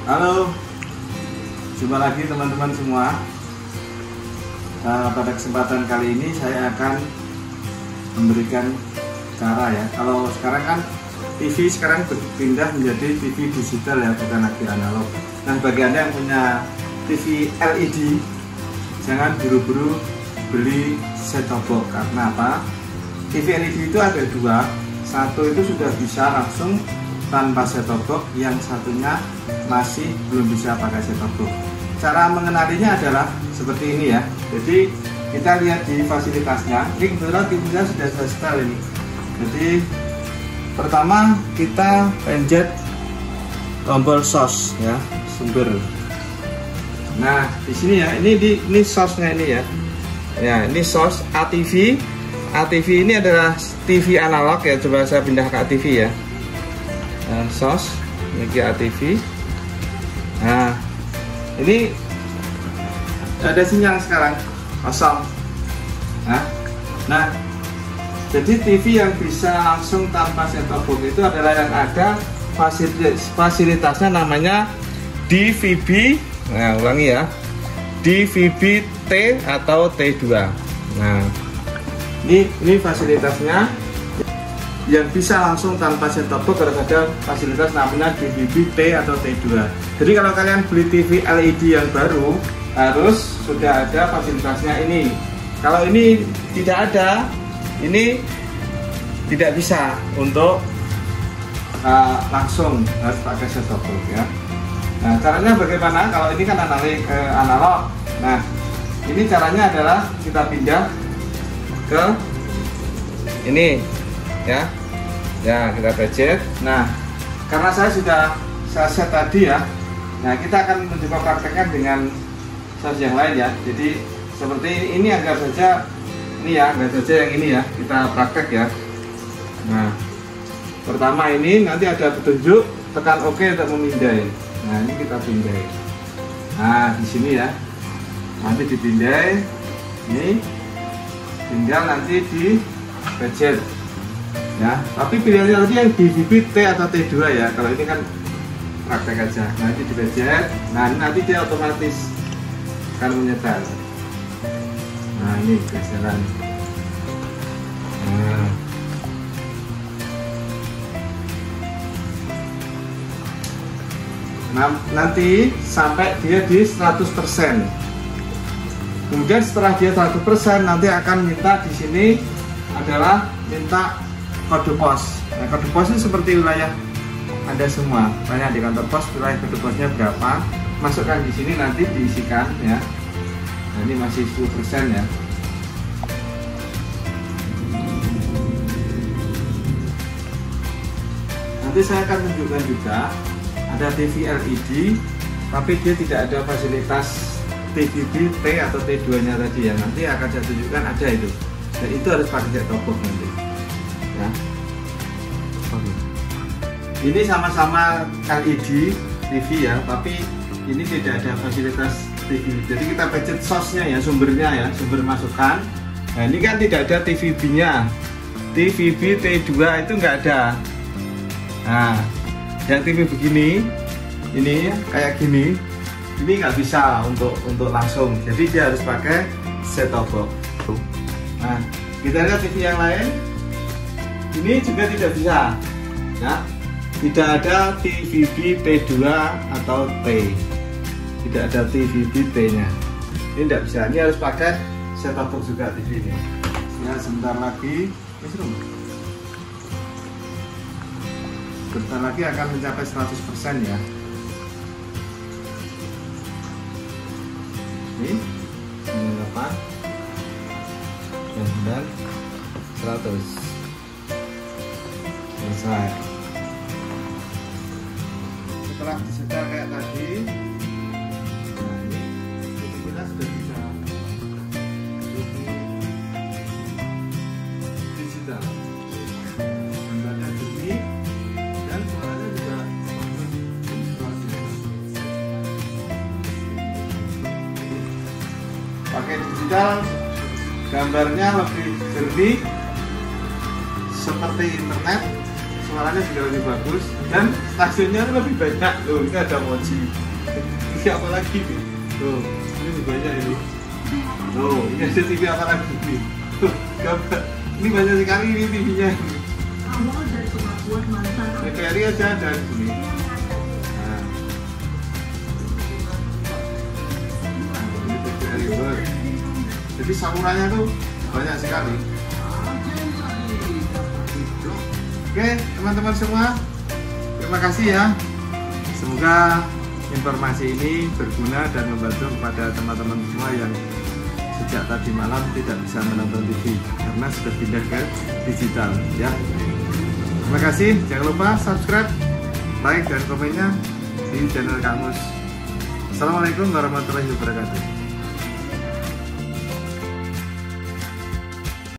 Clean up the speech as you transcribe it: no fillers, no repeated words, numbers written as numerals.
Halo, jumpa lagi teman-teman semua. Pada kesempatan kali ini saya akan memberikan cara ya. Kalau sekarang kan TV sekarang berpindah menjadi TV digital ya, bukan lagi analog. Nah, bagi Anda yang punya TV LED, jangan buru-buru beli set-top box. Karena apa? TV LED itu ada dua. Satu itu sudah bisa langsung tanpa set-top box, yang satunya masih belum bisa pakai set-top box. Cara mengenalinya adalah seperti ini ya. Jadi kita lihat di fasilitasnya. Ini kebetulan TV-nya sudah saya setel ini. Jadi pertama kita pencet tombol source ya, sumber. Nah di sini ya, ini source-nya ini ya. Ya ini source ATV. ATV ini adalah TV analog ya. Coba saya pindah ke ATV ya. Source ini ATV. Nah ini ada sinyal sekarang kosong. Nah jadi TV yang bisa langsung tanpa set-top box itu adalah yang ada fasilitasnya namanya DVB. Nah ulangi ya, DVB T atau T2. Nah ini fasilitasnya yang bisa langsung tanpa set-top box. Harus ada fasilitas namanya DVB T atau T2. Jadi kalau kalian beli TV LED yang baru harus sudah ada fasilitasnya ini. Kalau ini tidak ada, ini tidak bisa untuk langsung harus pakai set-top box ya. Nah caranya bagaimana? Kalau ini kan analog. Nah ini caranya adalah kita pindah ke ini ya, kita pencet. Nah karena saya sudah set tadi ya. Nah kita akan mencoba praktekkan dengan source yang lain ya. Jadi seperti ini anggap saja ini ya, anggap saja yang ini ya, kita praktek ya. Nah pertama ini nanti ada petunjuk, tekan OK untuk memindai. Nah ini kita pindai. Nah di sini ya, nanti dipindai. Ini tinggal nanti di pencet ya, tapi pilihannya tadi yang DVB T atau T2 ya. Kalau ini kan praktek aja, nanti di pencet. Nah nanti dia otomatis akan menyetel. Nah ini geseran. Nah nanti sampai dia di 100%. Kemudian setelah dia 100% nanti akan minta di sini adalah minta kode pos. Nah, kode pos ini seperti wilayah Anda semua. Tanya di kantor pos wilayah kode posnya berapa, masukkan di sini nanti diisikan ya. Nah, ini masih 10% ya. Nanti saya akan tunjukkan juga ada TV LED, tapi dia tidak ada fasilitas TVB T atau T2 nya tadi ya. Nanti akan saya tunjukkan ada itu. Dan itu harus pakai set-top box nanti ya. Ini sama-sama LED TV ya, tapi ini tidak ada fasilitas TV. Jadi kita pencet source-nya ya, sumbernya ya, sumber masukan. Nah ini kan tidak ada TVB nya. TVB T2 itu nggak ada. Nah yang TV begini, ini kayak gini, ini nggak bisa untuk langsung. Jadi dia harus pakai set-top box. Nah kita lihat TV yang lain, ini juga tidak bisa ya. Tidak ada TVB T2 atau T, tidak ada TVB T nya. Ini tidak bisa, ini harus pakai set-top box juga TV ini ya. Sebentar lagi akan mencapai 100% ya. Ini 98 dan 100 selesai. Setelah disetel kayak tadi, nah ini kita sudah bisa digital. Gambarnya jernih dan suaranya juga pakai digital. Gambarnya lebih jernih seperti internet, suaranya juga lebih bagus dan stasiunnya lebih banyak. Loh, ini ada Moji. Ini apa lagi nih? Tuh, ini lebih banyak ini. Tuh, ini ada TV apa lagi nih? Tuh, ini banyak sekali ini TV-nya. TVRI aja ada di sini. Nah, ini TVRI World. Jadi salurannya tuh banyak sekali. Oke, teman-teman semua, terima kasih ya. Semoga informasi ini berguna dan membantu kepada teman-teman semua yang sejak tadi malam tidak bisa menonton TV karena sudah pindah ke digital ya. Terima kasih, jangan lupa subscribe, like dan komennya di channel Kang Mus. Assalamualaikum warahmatullahi wabarakatuh.